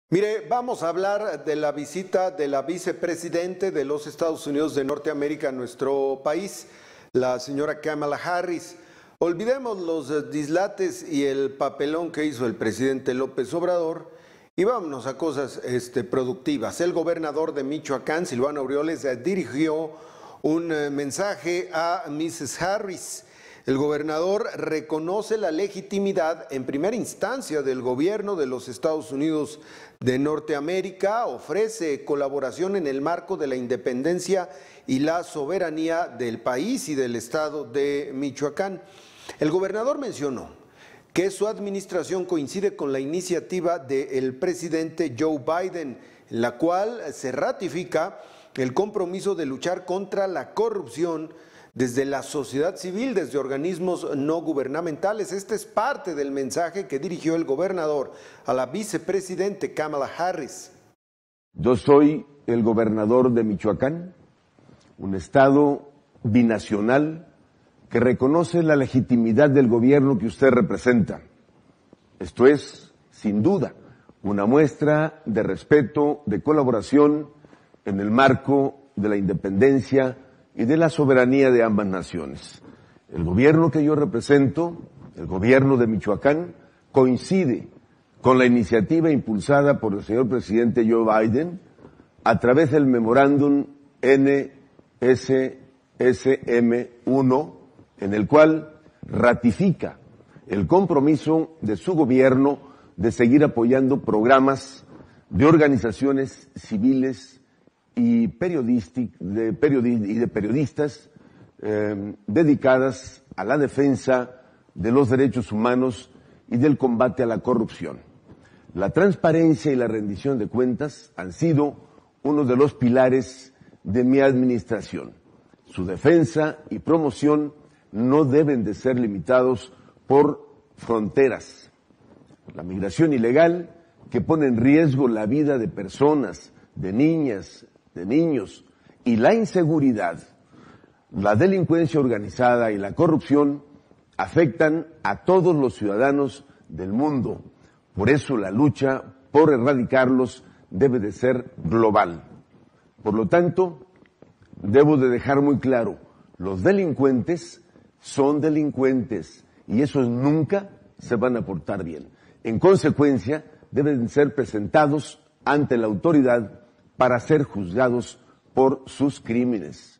Mire, vamos a hablar de la visita de la vicepresidente de los Estados Unidos de Norteamérica a nuestro país, la señora Kamala Harris. Olvidemos los dislates y el papelón que hizo el presidente López Obrador y vámonos a cosas productivas. El gobernador de Michoacán, Silvano Aureoles, dirigió un mensaje a Mrs. Harris. El gobernador reconoce la legitimidad en primera instancia del gobierno de los Estados Unidos de Norteamérica, ofrece colaboración en el marco de la independencia y la soberanía del país y del estado de Michoacán. El gobernador mencionó que su administración coincide con la iniciativa del presidente Joe Biden, en la cual se ratifica el compromiso de luchar contra la corrupción desde la sociedad civil, desde organismos no gubernamentales. Este es parte del mensaje que dirigió el gobernador a la vicepresidente Kamala Harris. Yo soy el gobernador de Michoacán, un estado binacional que reconoce la legitimidad del gobierno que usted representa. Esto es, sin duda, una muestra de respeto, de colaboración en el marco de la independencia y de la soberanía de ambas naciones. El gobierno que yo represento, el gobierno de Michoacán, coincide con la iniciativa impulsada por el señor presidente Joe Biden a través del memorándum NSSM-1, en el cual ratifica el compromiso de su gobierno de seguir apoyando programas de organizaciones civiles y de periodistas dedicadas a la defensa de los derechos humanos y del combate a la corrupción. La transparencia y la rendición de cuentas han sido uno de los pilares de mi administración. Su defensa y promoción no deben de ser limitados por fronteras. La migración ilegal, que pone en riesgo la vida de personas, de niñas, de niños, y la inseguridad, la delincuencia organizada y la corrupción afectan a todos los ciudadanos del mundo. Por eso la lucha por erradicarlos debe de ser global. Por lo tanto, debo de dejar muy claro, los delincuentes son delincuentes y esos nunca se van a portar bien. En consecuencia, deben ser presentados ante la autoridad para ser juzgados por sus crímenes.